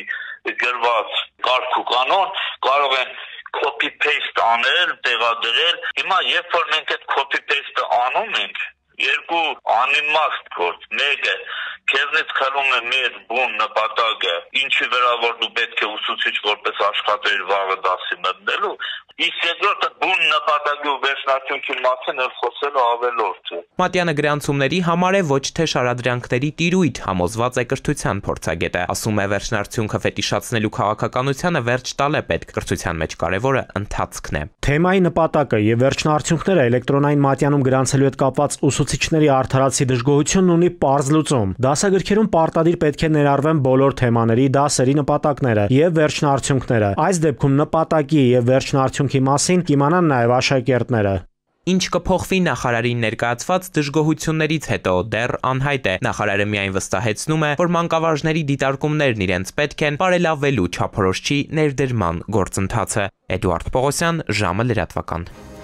գրված կարգ ու կանոն, կարող են copy-paste անել, տեղադրել։ Հիմա երբ որ մենք այդ copy-paste-ը անում ենք, երկու անիմաստ գործ, մեկը քեզնից խլում է մեր բուն նպատակը, ինչի վրա որ դու պետք է ուսուցիչ որպես աշխատել վաղը դասի մտնելու, իսկ երկրորդը բուն նպատակի ու վերջնարդյունքի մասին էլ խոսելու ավելորդ է։ Մատյանը գրանցումների համար է ոչ թե շարադրանքների տիրույթ, համոզված է կրթության փորձագետը, ասում է վերջնարդյունքը ֆետիշացնելու քաղաքականությանը վերջ տալ է պետք, կրթության մեջ կարևորը ընթացքն է։ Թեմայի նպատակը եւ վերջնարդյունքները էլեկտրոնային մատյանում գրանցելու հետ կապված ուսուցիչների արդարացի դժգոհությունն ունի պարզ լուծում։ Դասագրքերում պարտադիր պետք է ներառվեն բոլոր թեմաների, դասերի նպատակները եւ վերջնարդյունքները։ Այս դեպքում նպատակի եւ վերջնարդյունքի մասին կիմանան նաեւ աշակերտները։ Ինչ կփոխվի նախարարին ներկայացված դժգոհություններից հետո դեռ անհայտ է։ Նախարարը միայն վստահեցնում է, որ մանկավարժների դիտարկումներն իրենց պետք են բարելավելու չափորոշչի ներդրման գործընթացը։ Էդուարդ Պողոսյան, ժամը լրատվական։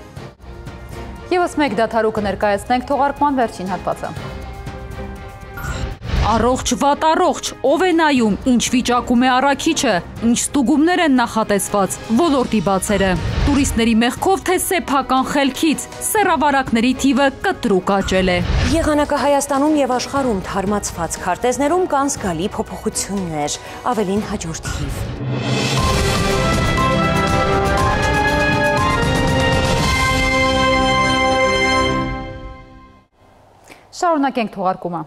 Եվս մեկ դադարու կներկայացնենք թողարկման վերջին հատվածը։ Առողջ վատ առողջ, ով է նայում, ինչ վիճակում է առաքիչը, ինչ ստուգումներ են նախատեսված, ոլորտի բացերը։ Տուրիստների մեղքով թե սեփական խելքից, սեռավարակների թիվը կտրուկ աճել է։ Եղանակը Հայաստանում եւ աշխարհում թարմացված քարտեզներում կան զգալի փոփոխություններ, ավելին հաջորդ հիվ։ Շարունակենք թողարկումը։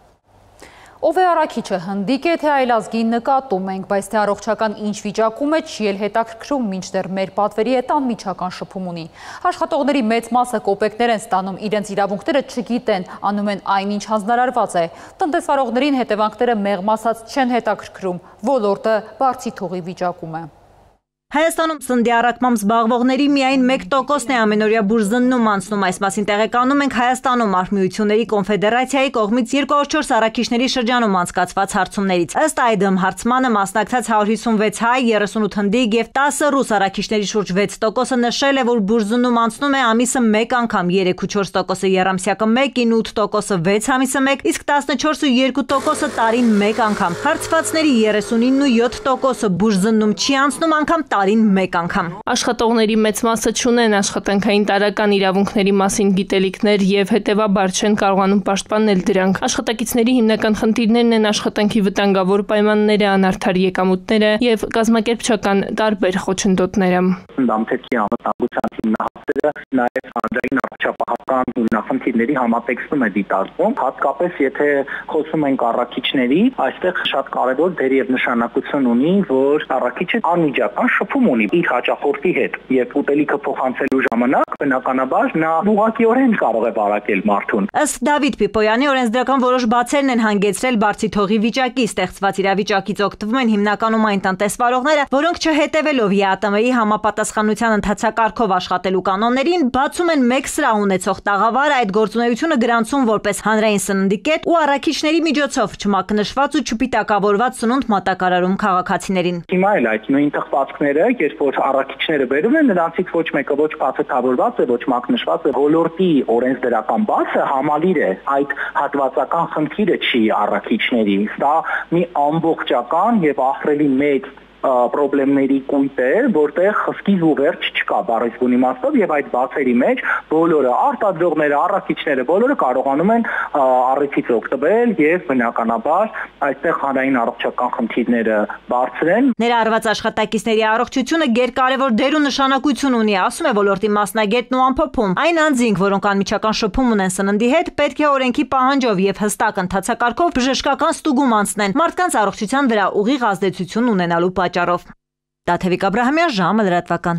Ով է առաքիչը, հնդիկ է թե այլազգին նկատում ենք, բայց թե առողջական ինչ վիճակում է, չի էլ հետաքրքրում, մինչդեռ մեր պատվերի հետ անմիջական շփում ունի։ Աշխատողների մեծ մասը կոպեկներ են ստանում, իրենց իրավունքները չգիտեն, անում են այն, ինչ հանձնարարված է։ Տնտեսվարողներին հետևանքները մեղմ ասած չեն հետաքրքրում, ոլորտը բարձի թողի վիճակում է։ Հայաստանում սննդի առաքմամբ զբաղվողների միայն մեկ տոկոսն է ամենօրյա բուժզննում անցնում, այս մասին տեղեկանում ենք Հայաստանում Արհմիությունների կոնֆեդերացիայի կողմից երկու հազար չորս առաքիչների շրջանում անցկացված հարցումներից։ Ըստ այդմ հարցմանը մասնակցած հարյուր հիսունվեց հայ, երեսունութ հնդիկ եւ տասը ռուս առաքիչների շուրջ վեց տոկոսը նշել է, որ բուժզննում անցնում է ամիսը մեկ անգամ, երեք ու չորս տոկոսը եռամսյակը մեկ, ինը ութ տոկոսը վեց ամիսը մեկ, իսկ տասնչորս ու երկու տոկոսը տարին մեկ անգամ։ Հարցվածների երեսունինն ու յոթ տոկոսը բուժզննում չի անցնում անգամ տարին մեկ անգամ։ Աշխատողների մեծ մասը չունեն աշխատանքային տարրական իրավունքների մասին գիտելիքներ եւ հետեւաբար չեն կարողանում պաշտպանել դրանք։ Աշխատակիցների հիմնական խնդիրներն են աշխատանքի վտանգավոր պայմանները, անարդար եկամուտները եւ կազմակերպչական տարբեր խոչընդոտները։ Դամթերքի անվտանգության հիմնահատները նաեւ հանրային առողջապահական հիմնախնդիրների համատեքստում է դիտարկվում, հատկապես եթե խոսում ենք առաքիչների, այստեղ շատ կարեւոր դեր եւ նշանակություն ունի, որ առաքիչը անմիջական շփում ունի իր հաճախորդի հետ եւ ուտելիքը փոխանցելու ժամանակ բնականաբար նա ուղղակիորեն կարող է բարակել մարդուն։ Ըստ Դավիթ Պիպոյանի օրենսդրական որոշ բացերն են հանգեցրել բարձի թողի վիճակի, ստեղծված իրավիճակից օգտվում են հիմնականում այն տնտեսվարողները, որոնք չհետևելով ԵԱՏՄ-ի համապատասխանության ընթացակարգով աշխատելու կանոններին, բացում են մեկ սրահ ունեցող տաղավար, այդ գործունեությունը գրանցում որպես հանրային սննդի կետ ու առաքիչների միջոցով չմակնշված ու չպիտակավորված սնունդ մատակարարում քաղաքացիներին։ Հիմա էլ այդ նույն թղթվածքները, երբ որ առաքիչները բերում են, նրանցից ոչ մեկը ոչ բացատրված է, ոչ մակնշված է, ոլորտի օրենսդրական բացը համալիր է, այդ հատվածական խնդիրը չի առաքիչների։ Դա մի ամբողջական եւ ահռելի մեծ խնդիրների կույտ է, որտեղ սկիզբ ու վերջ չկա բառից բուն իմաստով եւ այդ բացերի մեջ բոլորը արտադրողները, առաքիչները բոլորը կարողանում են առիթից օգտվել եւ բնականաբար այստեղ հանրային առողջական խնդիրները բարձրեն։ Ներառված աշխատակիցների առողջությունը գերկարևոր դեր ու նշանակություն ունի, ասում է ոլորտի մասնագետն ու ամփոփում։ Այն անձինք, որոնք անմիջական շփում ունեն սննդի հետ, պետք է օրենքի պահանջով եւ հստակ ընթացակարգով բժշկական ստուգում անցնեն մարդկանց առողջության վրա ուղիղ ազդեցություն ունենալու պատճառով։ Տաթևիկ Աբրահամյան, ժամը լրատվական։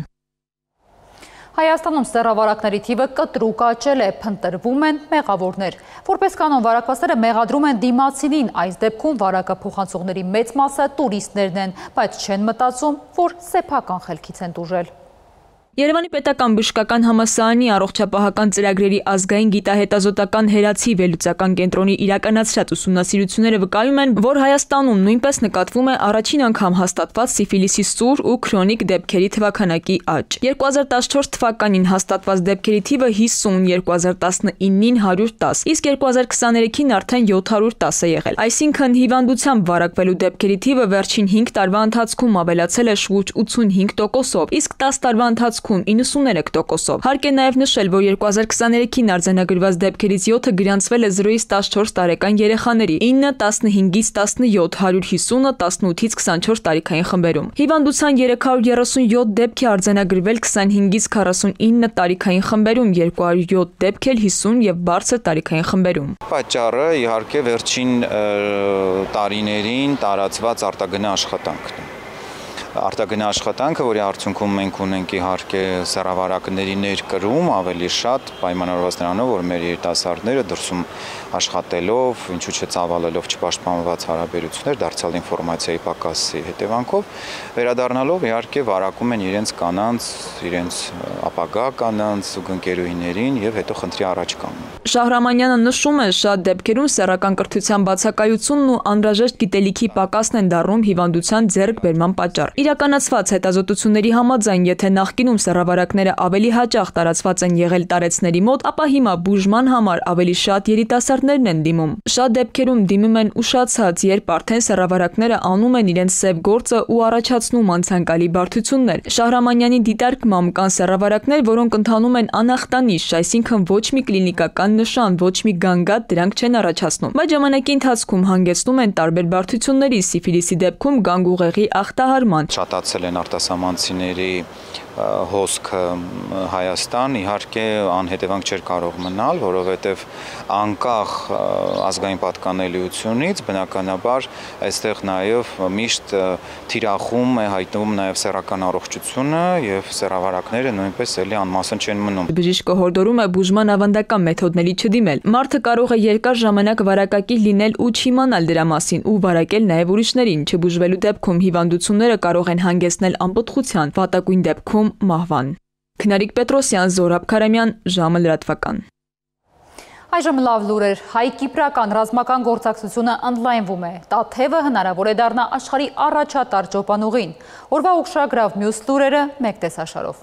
Հայաստանում սեռավարակների թիվը կտրուկ աճել է, փնտրվում են մեղավորներ։ Որպես կանոն վարակվածները մեղադրում են դիմացինին, այս դեպքում վարակը փոխանցողների մեծ մասը տուրիստներն են, բայց չեն մտածում, որ սեփական խելքից են տուժել։ Երևանի պետական բժշկական համալսարանի առողջապահական ծրագրերի ազգային գիտահետազոտական հերացի վերլուծական կենտրոնի իրականացրած ուսումնասիրությունները վկայում են, որ Հայաստանում նույնպես նկատվում է առաջին անգամ հաստատված սիֆիլիսի սուր ու քրոնիկ դեպքերի թվաքանակի աճ։ երկու հազար տասնչորս թվականին հաստատված դեպքերի թիվը հիսուն, երկու հազար տասնինին հարյուր տասը, իսկ երկու հազար քսաներեքին արդեն յոթ հարյուր տասը է եղել։ Այսինքն հիվանդությամբ վարակվելու դեպքերի թիվը վերջին հինգ տարվա ընթացքում ավելացել է շուրջ ութսունհինգ տոկոսով, իսկ տասը տարվա ընթացքում իննսուններեք տոկոսով։ Հարկ է նաև նշել, որ երկու հազար քսաներեքին արձանագրված դեպքերից յոթը գրանցվել է զրոյից տասնչորս տարեկան երեխաների, ինը տասնհինգից տասնյոթ, հարյուր հիսունը տասնութից քսանչորս տարիքային խմբերում։ Հիվանդության երեք հարյուր երեսունյոթ դեպք է արձանագրվել քսանհինգից քառասունինը տարիքային խմբերում, երկու հարյուր յոթ դեպք էլ հիսուն եւ բարձր տարիքային խմբերում։ Պատճառը իհարկե վերջին տարիներին տարածված արտագնա աշխատանքն է։ Արտագնա աշխատանքը, որի արդյունքում մենք ունենք իհարկե սեռավարակների ներկրում ավելի շատ, պայմանավորված նրանով, որ մեր երիտասարդները դրսում աշխատելով, ինչու՞ չէ ծավալելով չպաշտպանված հարաբերություններ, դարձյալ ինֆորմացիայի պակասի հետևանքով, վերադառնալով իհարկե վարակում են իրենց կանանց, իրենց ապագա կանանց ու ընկերուհիներին եւ հետո խնդրի առաջ կանգնում։ Շահրամանյանը նշում է, շատ դեպքերում սեռական կրթության բացակայությունն ու անհրաժեշտ գիտելիքի պակասն են դառնում հիվանդության ձեռքբերման պատճառ։ Իրականացված հետազոտությունների համաձայն, եթե նախկինում սեռավարակները ավելի հաճախ տարածված են եղել տարեցների մոտ, ապա հիմա բուժման համար ավելի շատ երիտասարդներն են դիմում։ Շատ դեպքերում դիմում են ուշացած, երբ արդեն սեռավարակները անում են իրենց սև գործը ու առաջացնում անցանկալի բարդություններ։ Շահրամանյանի դիտարկմամբ կան սեռավարակներ, որոնք ընթանում են անախտանիշ, այսինքն ոչ մի կլինիկական նշան, ոչ մի գանգատ դրանք չեն առաջացնում, բայց ժամանակի ընթացքում հանգեցնում են տարբեր բարդությունների, սիֆիլիսի դեպքում գանգուղեղի ախտահարման։ Շատացել են արտասահմանցիների հոսքը Հայաստան, իհարկե անհետևանք չէր կարող մնալ, որովհետև անկախ ազգային պատկանելիությունից բնականաբար այստեղ նաև միշտ թիրախում է հայտնվում նաև սեռական առողջությունը եւ սեռավարակները նույնպես էլի անմասն չեն մնում։ Բժիշկը հորդորում է բուժման ավանդական մեթոդների չդիմել։ Մարդը կարող է երկար ժամանակ վարակակի լինել ու չիմանալ դրա մասին ու վարակել նաև ուրիշներին։ Չբուժվելու դեպքում հիվանդությունները կարող են հանգեցնել անպտղության, վատագույն դեպքում մահվան։ Քնարիկ Պետրոսյան, Զորաբ Քարամյան, ժամը լրատվական։ Այժմ լավ լուրեր, հայ-կիպրական ռազմական գործակցությունը ընդլայնվում է, Տաթևը հնարավոր է դառնա աշխարհի առաջատար ճոպանուղին։ Օրվա ուշագրավ մյուս լուրերը մեկ տեսաշարով։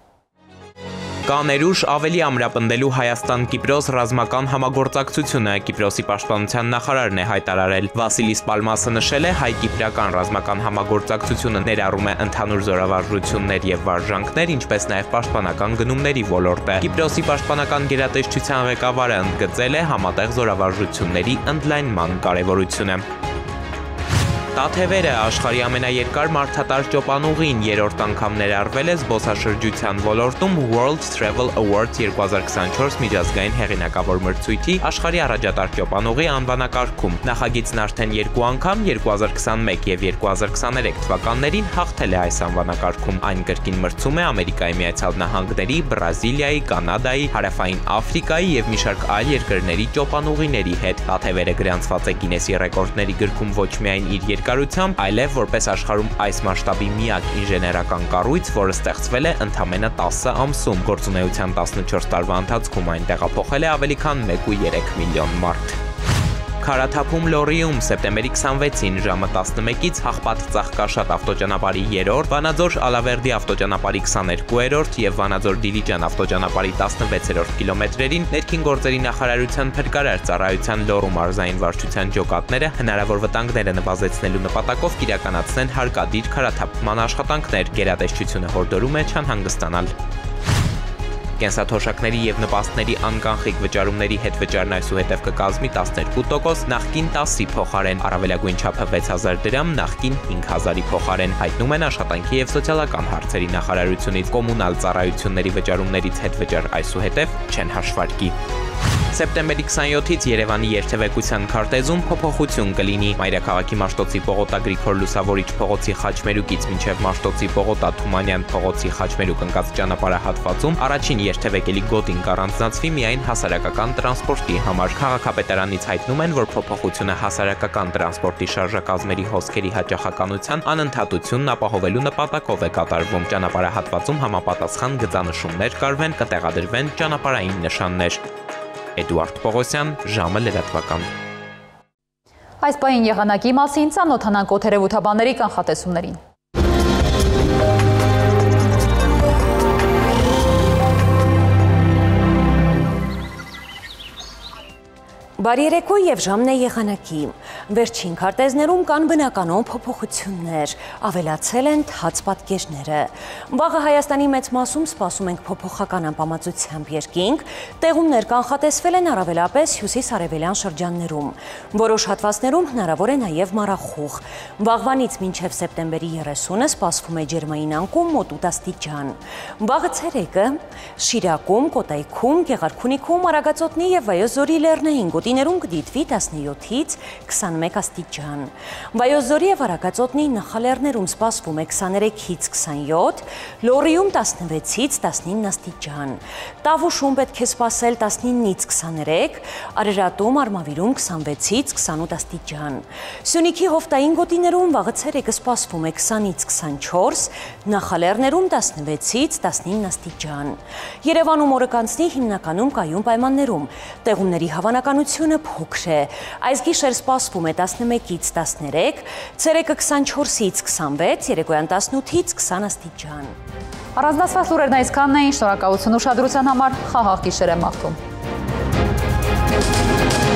Կա ներուժ ավելի ամրապնդելու Հայաստան-Կիպրոս ռազմական համագործակցությունը, Կիպրոսի պաշտպանության նախարարն է հայտարարել։ Վասիլիս Պալմասը նշել է, հայ-կիպրական ռազմական համագործակցությունը ներառում է ընդհանուր զորավարժություններ եւ վարժանքներ, ինչպես նաեւ պաշտպանական գնումների ոլորտը։ Կիպրոսի պաշտպանական գերատեսչության ղեկավարը ընդգծել է համատեղ զորավարժությունների ընդլայնման կարեւորությունը։ Տաթևերը աշխարհի ամենաերկար մարդատար ճոպանուղին երրորդ անգամ ներառվել է զբոսաշրջության ոլորտում World Travel Awards երկու հազար քսանչորս միջազգային հեղինակավոր մրցույթի աշխարհի առաջատար ճոպանուղի անվանակարգում։ Նախագիծն արդեն երկու անգամ երկու հազար քսանմեկ եւ երկու հազար քսաներեք թվականներին հաղթել է այս անվանակարգում։ Այն կրկին մրցում է Ամերիկայի Միացյալ Նահանգների, Բրազիլիայի, Կանադայի, Հարավային Աֆրիկայի եւ մի շարք այլ երկրների ճոպանուղիների հետ։ Տաթևերը գրանցված է Գինեսի ռեկորդների գրքում ոչ միայն իր երկարությամբ, այլև որպես աշխարհում այս մասշտաբի միակ ինժեներական կառույց, որը ստեղծվել է ընդամենը տասը ամսում։ Գործունեության տասնչորս տարվա ընթացքում այն տեղափոխել է ավելի քան մեկ կόμμα երեք միլիոն մարդ։ Քարաթափում Լոռիում սեպտեմբերի քսանվեցին ժամը տասնմեկից Հաղպատ-Ծաղկաշատ ավտոճանապարհի երրորդ, Վանաձոր-Ալավերդի ավտոճանապարհի քսաներկուերորդ եւ Վանաձոր-Դիլիջան ավտոճանապարհի տասնվեցերորդ կիլոմետրերին ներքին գործերի նախարարության փրկարար ծառայության Լոռու մարզային վարչության ջոկատները հնարավոր վտանգները նվազեցնելու նպատակով կիրականացնեն հարկադիր քարաթափման աշխատանքներ, գերատեսչությունը հորդորում է չանհանգստանալ։ Կենսաթոշակների եւ նպաստների անկանխիկ վճարումների հետ վճարն այսուհետև կկազմի տասներկու տոկոս, նախկին տասի փոխարեն, առավելագույն չափը վեց հազար դրամ, նախկին հինգ հազարի փոխարեն, հայտնում են Աշխատանքի եւ սոցիալական հարցերի նախարարությունից։ Կոմունալ ծառայությունների վճարումներից հետ վճար այսուհետև չեն հաշվարկի։ Սեպտեմբերի քսանյոթից Երևանի երթևեկության քարտեզում փոփոխություն կլինի։ Մայրաքաղաքի Մաշտոցի Պողոտա Գրիգոր Լուսավորիչ փողոցի խաչմերուկից մինչև Մաշտոցի Պողոտա Թումանյան փողոցի խաչմերուկ ընկած ճանապարհահատվածում առաջին երթևեկելի գոտին կառանձնացվի միայն հասարակական տրանսպորտի համար։ Քաղաքապետարանից հայտնում են, որ փոփոխությունը հասարակական տրանսպորտի շարժակազմերի հոսքերի հաճախականության անընդհատությունն ապահովելու նպատակով է կատարվում։ Ճանապարհահատվածում համապատասխան գծանշումներ կարվեն, կտեղադրվեն ճանապարհային նշաններ։ Էդուարդ Պողոսյան, ժամը լրատվական։ Այս պահին եղանակի մասին ծանոթանանք օդերևութաբանների կանխատեսումներին։ Բարի երեկո եւ ժամն է եղանակի։ Վերջին քարտեզներում կան բնականոն փոփոխություններ, ավելացել են թաց պատկերները։ Վաղը Հայաստանի մեծ մասում սպասում ենք փոփոխական անպամացությամբ երկինք, տեղումներ կանխատեսվել են առավելապես հյուսիս-արևելյան շրջաններում։ Որոշ հատվածներում հնարավոր է նաեւ մառախուղ։ Վաղվանից մինչև սեպտեմբերի երեսունը սպասվում է ջերմային անկում մոտ ութ աստիճան։ Վաղը ցերեկը Շիրակում, Կոտայքում, Գեղարքունիքում, Արագածոտնի եւ Վայոց ձորի լեռնային գոտիներում կդիտվի տասնյոթից քսանմեկ աստիճան։ Վայոց ձորի եւ Արագածոտնի նախալեռներում սպասվում է քսաներեքից քսանյոթ, Լոռիում տասնվեցից տասնինը աստիճան։ Տավուշում պետք է սպասել տասնինից քսաներեք, Արարատում, Արմավիրում քսանվեցից քսանութ աստիճան։ Սյունիքի հովտային գոտիներում վաղը ցերեկը սպասվում է քսանից քսանչորս, նախալեռներում տասնվեցից տասնինը աստիճան։ Երևանում օրը կանցնի հիմնականում կայուն պայմաններում։ Տեղումների հավանականությունը փոքր է։ Այս գիշեր սպասվում է տասնմեկից տասներեք, ցերեկը քսանչորսից քսանվեց, երեկոյան տասնութից քսան աստիճան։ Առանձնացված լուրերն այսքանն էին, շնորհակալություն ուշադրության համար, խաղաղ գիշեր եմ մաղթում։